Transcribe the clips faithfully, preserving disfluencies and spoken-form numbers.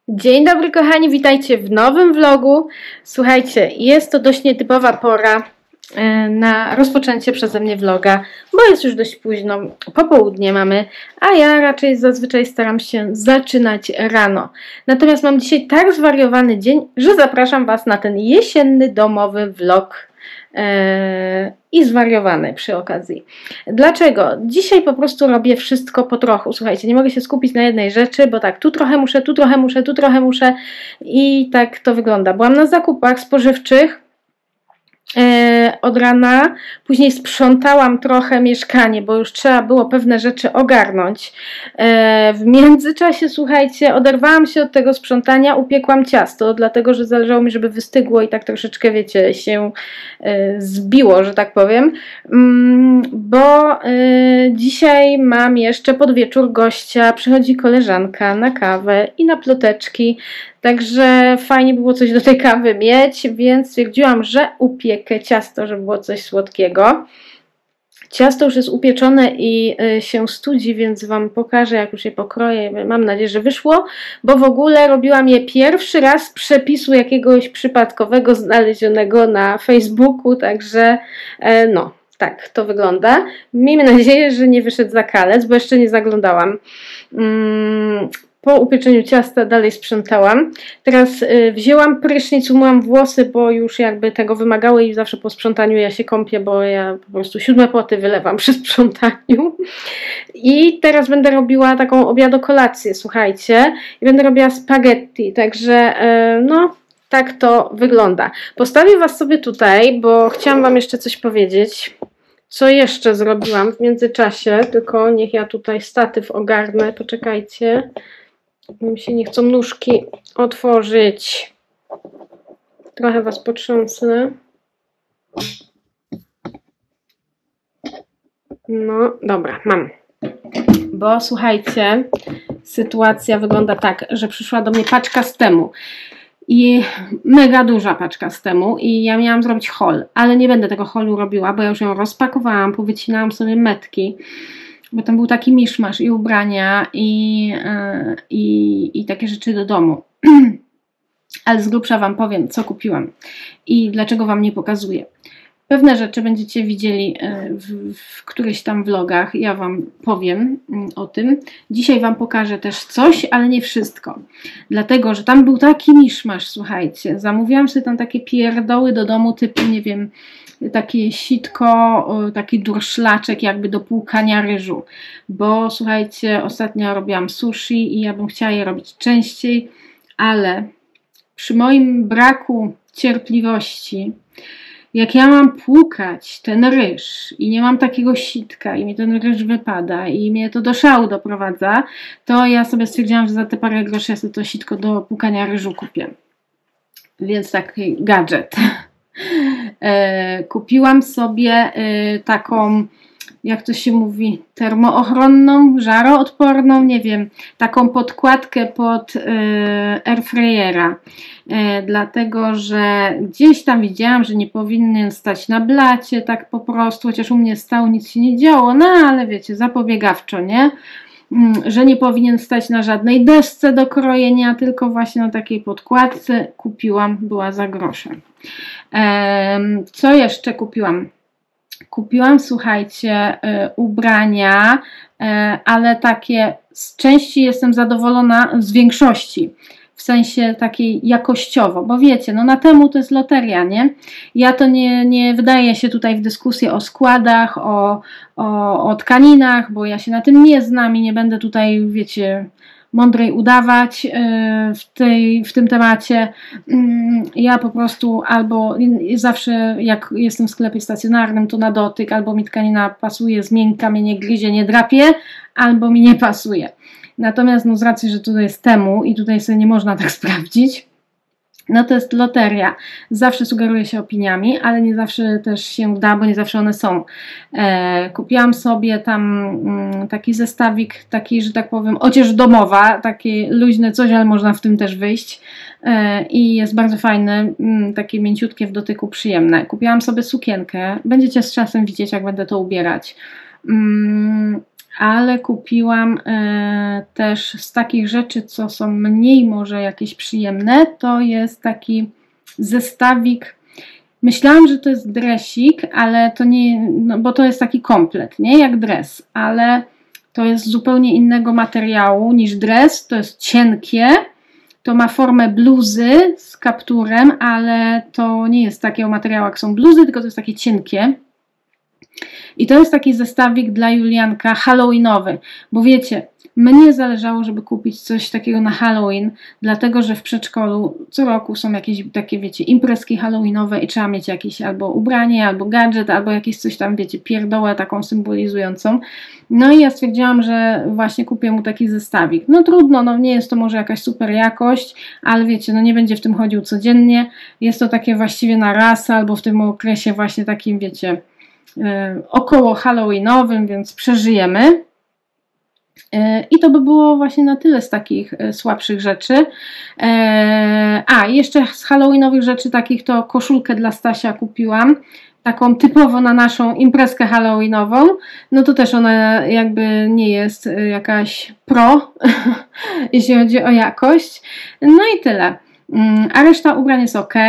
Dzień dobry kochani, witajcie w nowym vlogu. Słuchajcie, jest to dość nietypowa pora na rozpoczęcie przeze mnie vloga, bo jest już dość późno, popołudnie mamy, a ja raczej zazwyczaj staram się zaczynać rano. Natomiast mam dzisiaj tak zwariowany dzień, że zapraszam Was na ten jesienny domowy vlog. I zwariowany przy okazji. Dlaczego? Dzisiaj po prostu robię wszystko po trochu. Słuchajcie, nie mogę się skupić na jednej rzeczy, bo tak, tu trochę muszę, tu trochę muszę, tu trochę muszę i tak to wygląda. Byłam na zakupach spożywczych e, od rana, później sprzątałam trochę mieszkanie, bo już trzeba było pewne rzeczy ogarnąć. E, w międzyczasie, słuchajcie, oderwałam się od tego sprzątania, upiekłam ciasto, dlatego, że zależało mi, żeby wystygło i tak troszeczkę, wiecie, się e, zbiło, że tak powiem, mm, bo e, dzisiaj mam jeszcze pod wieczór gościa, przychodzi koleżanka na kawę i na ploteczki. Także fajnie było coś do tej kawy mieć, więc stwierdziłam, że upiekę ciasto, żeby było coś słodkiego. Ciasto już jest upieczone i się studzi, więc Wam pokażę, jak już je pokroję. Mam nadzieję, że wyszło, bo w ogóle robiłam je pierwszy raz z przepisu jakiegoś przypadkowego znalezionego na Facebooku, także no, tak to wygląda. Miejmy nadzieję, że nie wyszedł za kalec, bo jeszcze nie zaglądałam. Hmm. Po upieczeniu ciasta dalej sprzątałam. Teraz y, wzięłam prysznic, umyłam włosy, bo już jakby tego wymagały i zawsze po sprzątaniu ja się kąpię, bo ja po prostu siódme poty wylewam przy sprzątaniu. I teraz będę robiła taką obiadokolację, słuchajcie. I będę robiła spaghetti, także y, no tak to wygląda. Postawię Was sobie tutaj, bo chciałam Wam jeszcze coś powiedzieć. Co jeszcze zrobiłam w międzyczasie, tylko niech ja tutaj statyw ogarnę, poczekajcie. Mi się nie chcą nóżki otworzyć. Trochę Was potrząsnę. No, dobra, mam. Bo słuchajcie, sytuacja wygląda tak, że przyszła do mnie paczka z temu. I mega duża paczka z temu i ja miałam zrobić haul, ale nie będę tego haulu robiła, bo ja już ją rozpakowałam, powycinałam sobie metki, bo tam był taki miszmasz i ubrania i, yy, i, i takie rzeczy do domu. Ale z grubsza Wam powiem, co kupiłam i dlaczego Wam nie pokazuję. Pewne rzeczy będziecie widzieli w, w którychś tam vlogach, ja Wam powiem o tym. Dzisiaj Wam pokażę też coś, ale nie wszystko. Dlatego, że tam był taki miszmasz, słuchajcie. Zamówiłam sobie tam takie pierdoły do domu typu, nie wiem, takie sitko, taki durszlaczek jakby do płukania ryżu. Bo słuchajcie, ostatnio robiłam sushi i ja bym chciała je robić częściej, ale przy moim braku cierpliwości, jak ja mam płukać ten ryż i nie mam takiego sitka i mi ten ryż wypada i mnie to do szału doprowadza, to ja sobie stwierdziłam, że za te parę groszy ja sobie to sitko do płukania ryżu kupię. Więc taki gadżet. e, kupiłam sobie e, taką, jak to się mówi, termoochronną, żaroodporną, nie wiem, taką podkładkę pod y, airfryera, y, dlatego, że gdzieś tam widziałam, że nie powinien stać na blacie, tak po prostu, chociaż u mnie stał, nic się nie działo, no ale wiecie, zapobiegawczo, nie? Y, że nie powinien stać na żadnej desce do krojenia, tylko właśnie na takiej podkładce kupiłam, była za grosze. Y, co jeszcze kupiłam? Kupiłam, słuchajcie, y, ubrania, y, ale takie z części jestem zadowolona z większości, w sensie takiej jakościowo, bo wiecie, no na temu to jest loteria, nie? Ja to nie, nie wydaję się tutaj w dyskusję o składach, o, o, o tkaninach, bo ja się na tym nie znam i nie będę tutaj, wiecie, mądrej udawać w, tej, w tym temacie. Ja po prostu albo zawsze jak jestem w sklepie stacjonarnym, to na dotyk, albo mi tkanina pasuje, z miękka, mnie nie gryzie, nie drapie, albo mi nie pasuje. Natomiast no z racji, że tutaj jest temu i tutaj sobie nie można tak sprawdzić, no to jest loteria. Zawsze sugeruje się opiniami, ale nie zawsze też się da, bo nie zawsze one są. E, kupiłam sobie tam mm, taki zestawik, taki, że tak powiem, odzież domowa, takie luźne coś, ale można w tym też wyjść. E, I jest bardzo fajne, mm, takie mięciutkie w dotyku, przyjemne. Kupiłam sobie sukienkę, będziecie z czasem widzieć, jak będę to ubierać. Mm, ale kupiłam e, też z takich rzeczy, co są mniej może jakieś przyjemne, to jest taki zestawik. Myślałam, że to jest dresik, ale to nie, no bo to jest taki komplet, nie jak dres, ale to jest zupełnie innego materiału niż dres, to jest cienkie, to ma formę bluzy z kapturem, ale to nie jest takiego materiału jak są bluzy, tylko to jest takie cienkie. I to jest taki zestawik dla Julianka halloweenowy, bo wiecie, mnie zależało, żeby kupić coś takiego na Halloween, dlatego że w przedszkolu co roku są jakieś takie, wiecie, imprezki halloweenowe i trzeba mieć jakieś albo ubranie, albo gadżet, albo jakieś coś tam, wiecie, pierdołę taką symbolizującą. No i ja stwierdziłam, że właśnie kupię mu taki zestawik. No trudno, no nie jest to może jakaś super jakość, ale wiecie, no nie będzie w tym chodził codziennie. Jest to takie właściwie na raz, albo w tym okresie właśnie takim, wiecie, około halloweenowym, więc przeżyjemy. I to by było właśnie na tyle z takich słabszych rzeczy. A, jeszcze z halloweenowych rzeczy takich to koszulkę dla Stasia kupiłam, taką typowo na naszą imprezkę halloweenową. No to też ona jakby nie jest jakaś pro, jeśli chodzi o jakość. No i tyle. A reszta ubrań jest ok.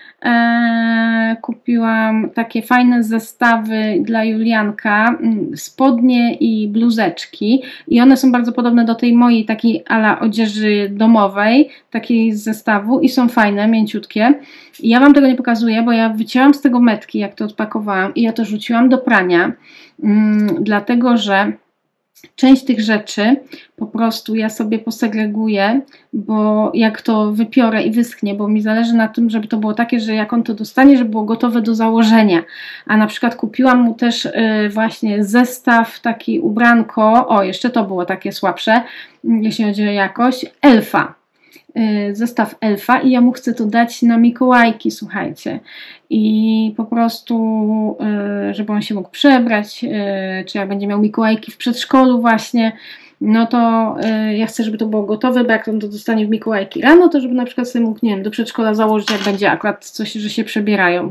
Eee, kupiłam takie fajne zestawy dla Julianka, spodnie i bluzeczki i one są bardzo podobne do tej mojej takiej ala odzieży domowej, takiej z zestawu i są fajne, mięciutkie. I ja wam tego nie pokazuję, bo ja wycięłam z tego metki, jak to odpakowałam i ja to rzuciłam do prania, mm, dlatego że część tych rzeczy po prostu ja sobie posegreguję, bo jak to wypiorę i wyschnie, bo mi zależy na tym, żeby to było takie, że jak on to dostanie, żeby było gotowe do założenia. A na przykład kupiłam mu też yy, właśnie zestaw, taki ubranko, o jeszcze to było takie słabsze, jeśli chodzi o jakość, elfa. Zestaw elfa i ja mu chcę to dać na Mikołajki, słuchajcie. I po prostu, żeby on się mógł przebrać, czy jak będzie miał Mikołajki w przedszkolu właśnie, no to ja chcę, żeby to było gotowe, bo jak on to dostanie w Mikołajki rano, to żeby na przykład sobie mógł, nie wiem, do przedszkola założyć, jak będzie akurat coś, że się przebierają.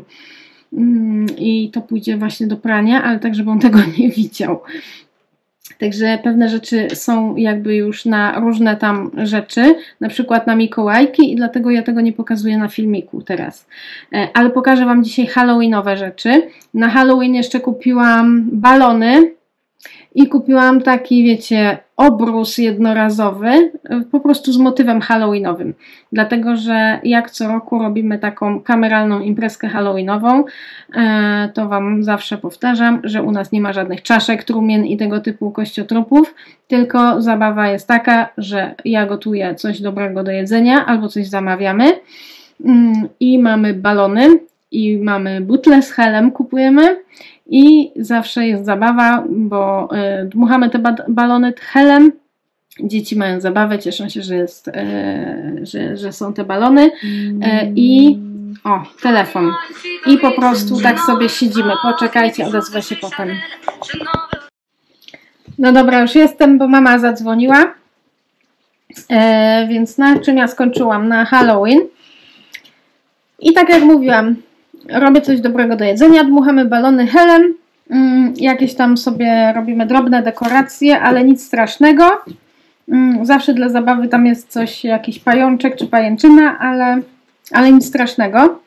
I to pójdzie właśnie do prania, ale tak, żeby on tego nie widział. Także pewne rzeczy są jakby już na różne tam rzeczy, na przykład na Mikołajki i dlatego ja tego nie pokazuję na filmiku teraz. Ale pokażę wam dzisiaj halloweenowe rzeczy. Na Halloween jeszcze kupiłam balony i kupiłam taki, wiecie, obrus jednorazowy, po prostu z motywem halloweenowym. Dlatego, że jak co roku robimy taką kameralną imprezkę halloweenową, to wam zawsze powtarzam, że u nas nie ma żadnych czaszek, trumien i tego typu kościotrupów, tylko zabawa jest taka, że ja gotuję coś dobrego do jedzenia albo coś zamawiamy i mamy balony i mamy butle z helem, kupujemy i zawsze jest zabawa, bo y, dmuchamy te ba balony helem, dzieci mają zabawę, cieszą się, że, jest, y, że, że są te balony y, i o, telefon i po prostu tak sobie siedzimy, poczekajcie, odezwę się potem. No dobra, już jestem, bo mama zadzwoniła, y, więc na czym ja skończyłam? Na Halloween i tak jak mówiłam, robię coś dobrego do jedzenia, dmuchamy balony helem, mm, jakieś tam sobie robimy drobne dekoracje, ale nic strasznego. Mm, zawsze dla zabawy tam jest coś, jakiś pajączek czy pajęczyna, ale, ale nic strasznego.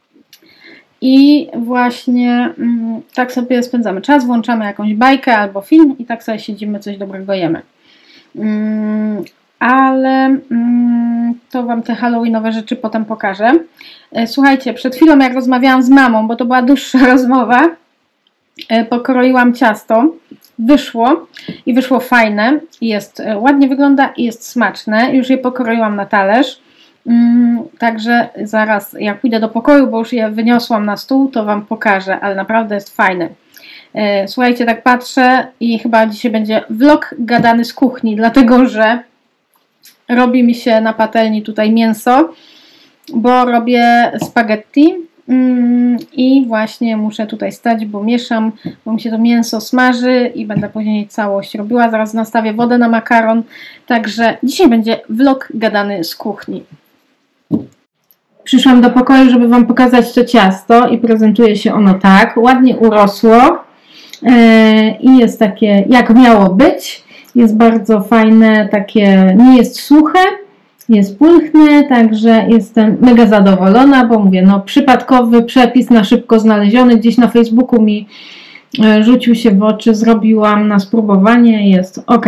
I właśnie mm, tak sobie spędzamy czas, włączamy jakąś bajkę albo film i tak sobie siedzimy, coś dobrego jemy. Mm, ale mm, to wam te halloweenowe rzeczy potem pokażę. Słuchajcie, przed chwilą jak rozmawiałam z mamą, bo to była dłuższa rozmowa, pokroiłam ciasto, wyszło i wyszło fajne, jest ładnie wygląda i jest smaczne, już je pokroiłam na talerz, także zaraz jak pójdę do pokoju, bo już je wyniosłam na stół, to wam pokażę, ale naprawdę jest fajne. Słuchajcie, tak patrzę i chyba dzisiaj będzie vlog gadany z kuchni, dlatego że robi mi się na patelni tutaj mięso, bo robię spaghetti mm, i właśnie muszę tutaj stać, bo mieszam, bo mi się to mięso smaży i będę później całość robiła. Zaraz nastawię wodę na makaron, także dzisiaj będzie vlog gadany z kuchni. Przyszłam do pokoju, żeby wam pokazać to ciasto i prezentuje się ono tak. Ładnie urosło. i jest takie, jak miało być. Jest bardzo fajne, takie, nie jest suche, jest pulchne, także jestem mega zadowolona, bo mówię, no przypadkowy przepis na szybko znaleziony, gdzieś na Facebooku mi rzucił się w oczy, zrobiłam na spróbowanie, jest ok.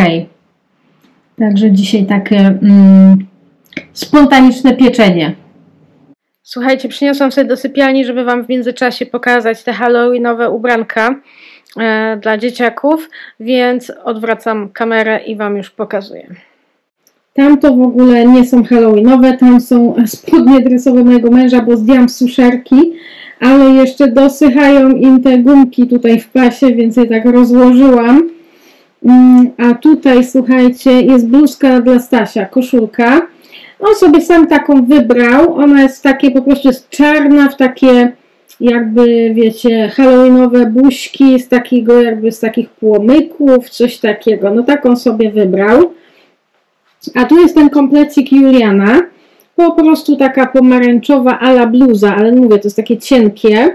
Także dzisiaj takie mm, spontaniczne pieczenie. Słuchajcie, przyniosłam sobie do sypialni, żeby Wam w międzyczasie pokazać te halloweenowe ubranka e, dla dzieciaków, więc odwracam kamerę i Wam już pokazuję. Tam to w ogóle nie są halloweenowe, tam są spodnie dresowe mojego męża, bo zdjęłam z suszerki, ale jeszcze dosychają im te gumki tutaj w pasie, więc je tak rozłożyłam. A tutaj, słuchajcie, jest bluzka dla Stasia, koszulka. On sobie sam taką wybrał, ona jest takie, po prostu jest czarna, w takie jakby, wiecie, halloweenowe buźki, z takiego jakby, z takich płomyków, coś takiego. No taką sobie wybrał. A tu jest ten komplecik Juliana, po prostu taka pomarańczowa a la bluza, ale mówię, to jest takie cienkie,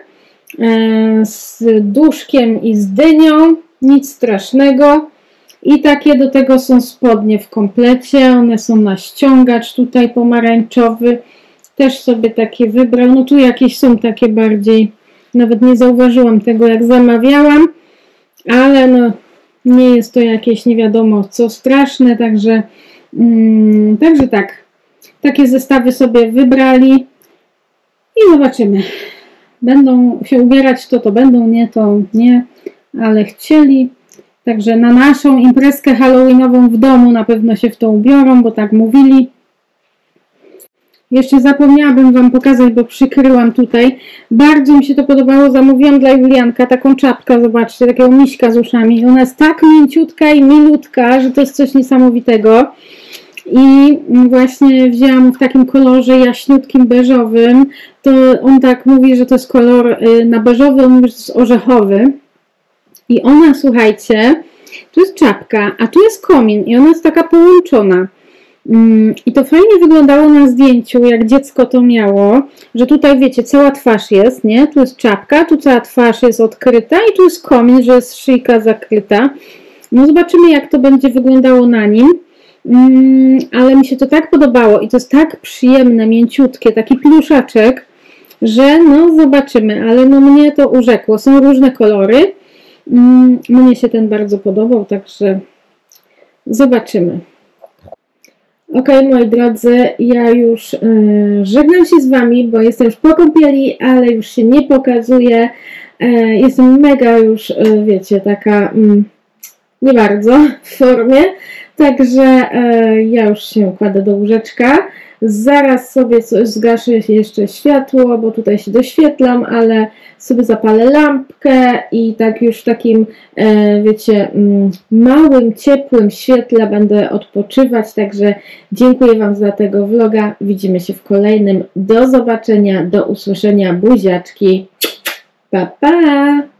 z duszkiem i z dynią, nic strasznego. I takie do tego są spodnie w komplecie, one są na ściągacz tutaj pomarańczowy, też sobie takie wybrał, no tu jakieś są takie bardziej, nawet nie zauważyłam tego jak zamawiałam, ale no nie jest to jakieś nie wiadomo co straszne, także, mm, także tak, takie zestawy sobie wybrali i zobaczymy, będą się ubierać, to to będą, nie to nie, ale chcieli. Także na naszą imprezkę halloweenową w domu na pewno się w to ubiorą, bo tak mówili. Jeszcze zapomniałabym Wam pokazać, bo przykryłam tutaj. Bardzo mi się to podobało. Zamówiłam dla Julianka taką czapkę, zobaczcie, takiego miśka z uszami. Ona jest tak mięciutka i milutka, że to jest coś niesamowitego. I właśnie wzięłam w takim kolorze jaśniutkim, beżowym. To on tak mówi, że to jest kolor na beżowy, on mówi, że to jest orzechowy. I ona, słuchajcie, tu jest czapka, a tu jest komin i ona jest taka połączona. I to fajnie wyglądało na zdjęciu, jak dziecko to miało, że tutaj, wiecie, cała twarz jest, nie? Tu jest czapka, tu cała twarz jest odkryta i tu jest komin, że jest szyjka zakryta. No zobaczymy, jak to będzie wyglądało na nim. Ale mi się to tak podobało i to jest tak przyjemne, mięciutkie, taki pluszaczek, że no zobaczymy, ale no mnie to urzekło. Są różne kolory. Mnie się ten bardzo podobał, także zobaczymy. Ok, moi drodzy, ja już yy, żegnam się z Wami, bo jestem już po kąpieli, ale już się nie pokazuję. Yy, jestem mega już, yy, wiecie, taka yy, nie bardzo w formie, także yy, ja już się kładę do łóżeczka. Zaraz sobie zgaszę jeszcze światło, bo tutaj się doświetlam, ale sobie zapalę lampkę i tak już w takim, e, wiecie, małym, ciepłym świetle będę odpoczywać. Także dziękuję Wam za tego vloga. Widzimy się w kolejnym. Do zobaczenia, do usłyszenia. Buziaczki. Pa, pa!